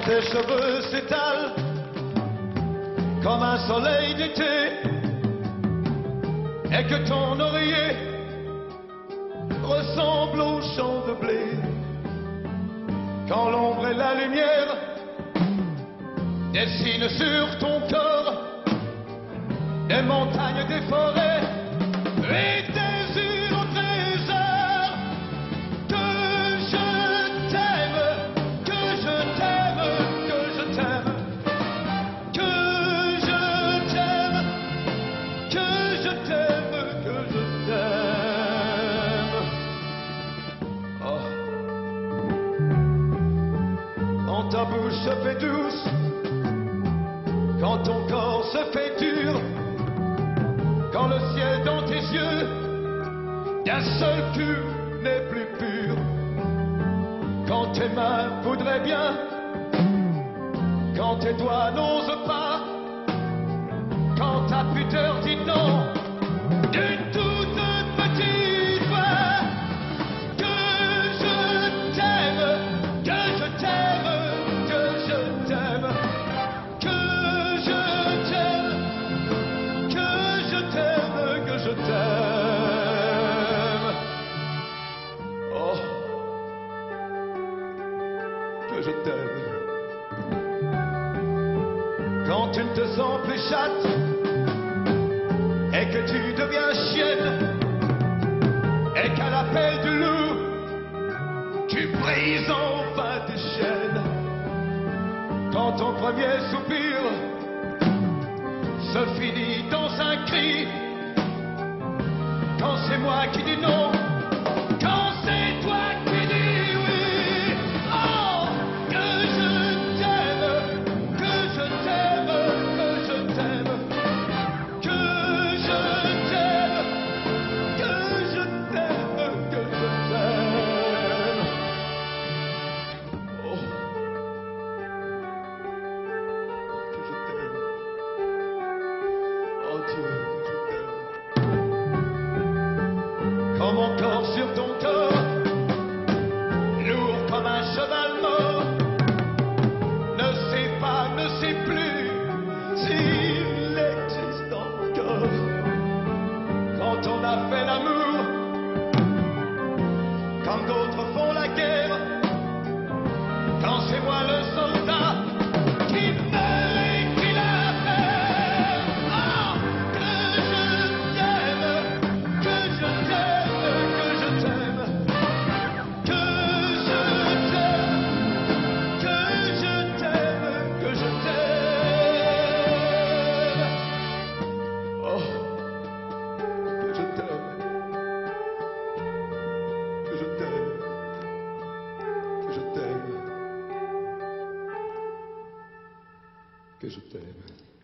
tes cheveux s'étalent comme un soleil d'été, et que ton oreiller ressemble au champ de blé, quand l'ombre et la lumière dessinent sur ton corps des montagnes, des forêts et des îles au trésor. Que je t'aime, que je t'aime, que je t'aime, que je t'aime, que je t'aime, que je t'aime. Oh. Quand ta bouche se fait douce, quand ton corps se fait dur, quand le ciel dans tes yeux d'un seul cul n'est plus pur, quand tes mains voudraient bien, quand tes doigts n'osent pas, quand ta pudeur dit non d'une toute petite voix. Que je t'aime, que je t'aime, que je t'aime, que je t'aime, que je t'aime, que je t'aime. Oh, que je t'aime. Quand tu ne te sens plus chatte et que tu deviens chienne, et qu'à l'appel du loup tu brises enfin tes chaînes, quand ton premier soupir se finit dans un cri, quand c'est moi qui dis non, quand c'est toi qui dis oui. Oh, que je t'aime, que je t'aime, que je t'aime, que je t'aime, que je t'aime, que je t'aime. Oh, que je t'aime. Oh Dieu, que je t'aime. Quand mon corps sur ton corps, lourd comme un cheval mort, ne sait pas, ne sait plus s'il existe encore. Quand on a fait l'amour, quand d'autres font la guerre, quand c'est moi le soldat qui meurt et qui la perd. Oh, que je t'aime, que je t'aime, que je t'aime, que je t'aime, que je t'aime, que je t'aime. Oh, que je t'aime, que je t'aime, que je t'aime, que je t'aime.